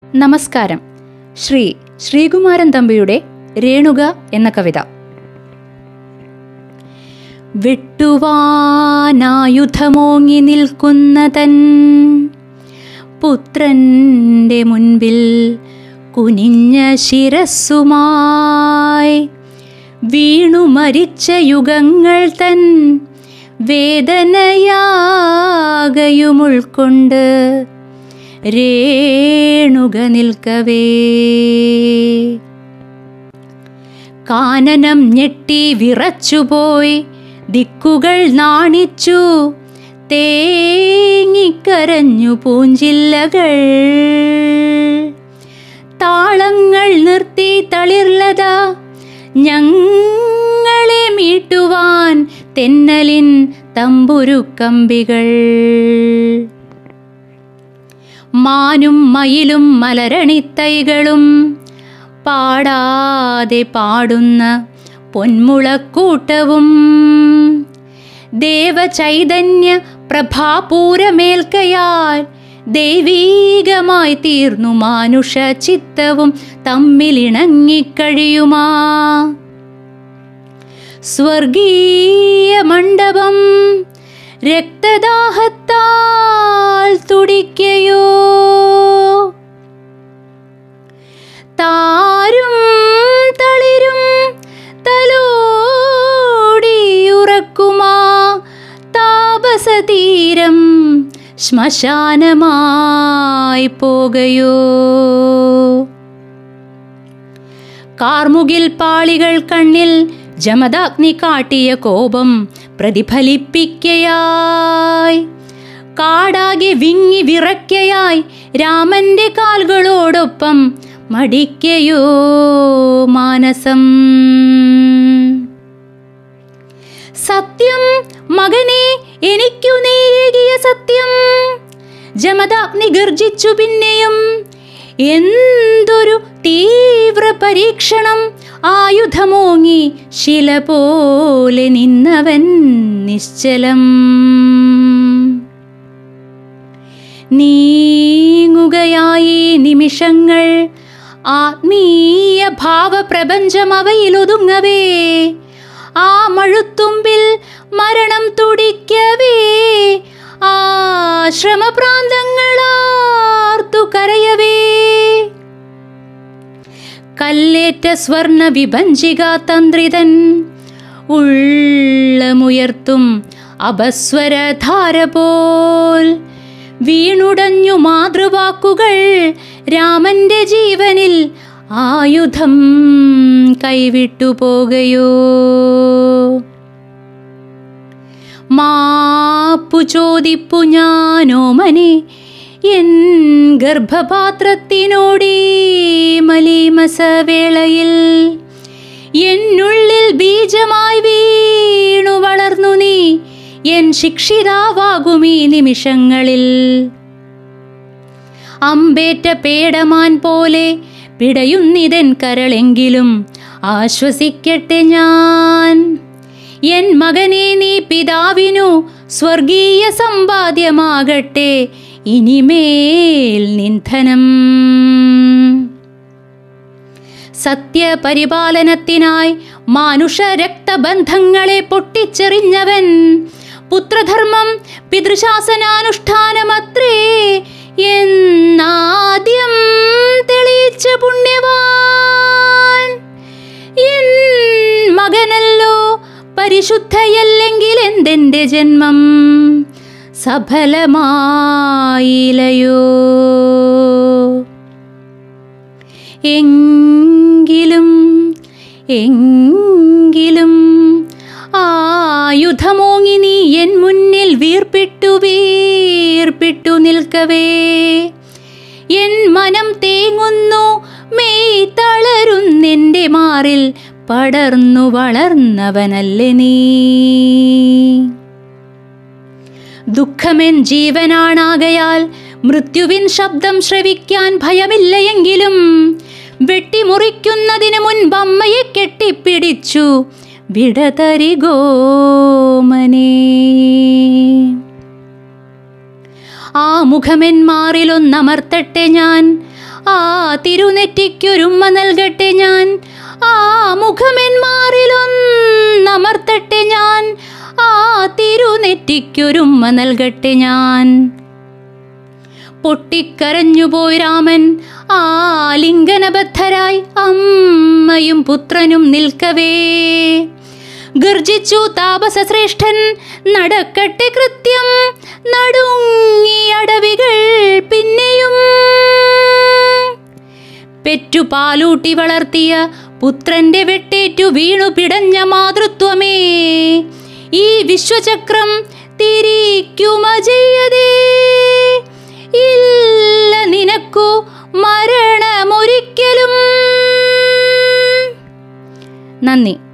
നമസ്കാരം. ശ്രീകുമാരൻ തമ്പിയുടെ രേണുക എന്ന കവിത. വെട്ടുവാനായുധമോങ്ങി നിൽക്കുന്ന തൻ പുത്രന്റെ മുൻപിൽ കുനിഞ്ഞ ശിരസ്സുമായി വീണു മരിച്ച യുഗങ്ങൾ തൻ വേദനയാകയും ഉൾക്കൊണ്ട് രേണുക നിൽക്കവേ, കാനനം ഞെട്ടി വിറച്ചുപോയി ദിക്കുകൾ നാണിച്ചു തേങ്ങിക്കരഞ്ഞു പൂഞ്ചില്ലകൾ. താളങ്ങൾ നിർത്തി തളിർലത ഞങ്ങളെ മീട്ടുവാൻ തെന്നലിൻ തമ്പുരുക്കമ്പികൾ. മാനും മയിലും മലരണിത്തൈകളും പാടാതെ പാടുന്ന പൊന്മുളക്കൂട്ടവും ദേവചൈതന്യ പ്രഭാപൂരമേൽക്കയാൽ ദൈവീകമായി തീർന്നു മാനുഷ ചിത്തവും തമ്മിലിണങ്ങിക്കഴിയുമാ സ്വർഗീയ മണ്ഡപം രക്തദാഹത്താൽ തുടിക്കയോ. താരും തളിരും തലോടിയുറക്കുമാ താപസതീരം ശ്മശാനമായി പോകയോ. കാർമുകിൽ പാളികൾ കണ്ണിൽ ജമദാഗ്നി കാട്ടിയ കോപം പ്രതിഫലിപ്പിക്കയായി കാടാകെ വിങ്ങി വിറയ്ക്കയായി രാമന്റെ കാൽകളോടൊപ്പം മടിക്കയോ മാനസം. സത്യം മകനെ, എനിക്കു നീയേകിയ സത്യം. ജമദാഗ്നി ഗർജിച്ചു പിന്നെയും. എന്തൊരു തീവ്ര പരീക്ഷണം. ആയുധമോങ്ങി ശില പോലെ നിന്നവൻ നിശ്ചലം. നീങ്ങുകയായി നിമിഷങ്ങൾ. ആത്മീയ ഭാവപ്രപഞ്ചം അവയിലൊതുങ്ങവേ, ആ മഴുത്തുമ്പിൽ മരണം തുടിക്കവേ, ആശ്രമപ്രാന്തങ്ങളാർത്തു കരയവേ. കല്ലേറ്റ സ്വർണ വിഭഞ്ചിക തന്ത്രിതൻ ഉള്ളമുയർത്തും അപസ്വരധാര പോൽ വീണുടഞ്ഞു മാതൃവാക്കുകൾ രാമന്റെ ജീവനിൽ. ആയുധം കൈവിട്ടു പോകയോ. മാപ്പു ചോദിപ്പു ഞാനോമനെ എൻ ഗർഭപാത്രത്തിനോടീ മലീമസവേളയിൽ. എന്നുള്ളിൽ ബീജമായി വീണു വളർന്നു നീ എൻ ശിക്ഷിതാവാകുമീ നിമിഷങ്ങളിൽ. അമ്പേറ്റ പേടമാൻ പോലെ പിടയുന്നിതൻ കരളെങ്കിലും ആശ്വസിക്കട്ടെ ഞാൻ. എൻ മകനെ, നീ പിതാവിനു സ്വർഗീയ സമ്പാദ്യമാകട്ടെ ഇനിമേൽ നിന്ധനം. സത്യപരിപാലനത്തിനായി മാനുഷ രക്തബന്ധങ്ങളെ പൊട്ടിച്ചെറിഞ്ഞവൻ പുത്രധർമ്മം പിതൃശാസനാനുഷ്ഠാനമത്രേ എന്നാദ്യം തെളിയിച്ച പുണ്യവാൻ. എൻ മകനല്ലോ, പരിശുദ്ധയല്ലെങ്കിൽ എന്തെന്റെ ജന്മം സഫലമായില്ലയോ. എങ്കിലും ആയുധമോങ്ങി നീ എൻ മുന്നിൽ വീർപ്പിട്ടു നിൽക്കവേ. എൻ മനം തേങ്ങുന്നു, മെയ് തളരുന്നെൻ്റെ മാറിൽ പടർന്നു വളർന്നവനല്ലേ നീ. ദുഃഖമെൻ ജീവനാണാകയാൽ മൃത്യുവിൻ ശബ്ദം ശ്രവിക്കാൻ ഭയമില്ലയെങ്കിലും വെട്ടിമുറിക്കുന്നതിന് മുൻപ് അമ്മയെ കെട്ടിപ്പിടിച്ചു വിടതരികോ മനെ. ആ മുഖമെൻ മാറിലൊന്നമർത്തട്ടെ ഞാൻ, ആ തിരുനെറ്റിക്കൊരുമ്മ നൽകട്ടെ ഞാൻ, ആ മുഖമെന്മാറിലൊന്നമർത്തട്ടെ ഞാൻ, ആ തിരുനെറ്റിക്കൊരുമ്മ നൽകട്ടെ ഞാൻ. പൊട്ടിക്കരഞ്ഞുപോയി രാമൻ ആലിംഗനബദ്ധരായി അമ്മയും പുത്രനും നിൽക്കവേ. ഗർജിച്ചു താപസശ്രേഷ്ഠൻ നടക്കട്ടെ കൃത്യം, നടുങ്ങിയടവികൾ പിന്നെയും. പെറ്റുപാലൂട്ടി വളർത്തിയ പുത്രന്റെ വെട്ടേറ്റു വീണു പിടഞ്ഞ മാതൃത്വമേ, ഈ വിശ്വചക്രം തിരിക്കുമജയതേ. ഇല്ല നിനക്കു മരണമൊരിക്കലും. നന്ദി.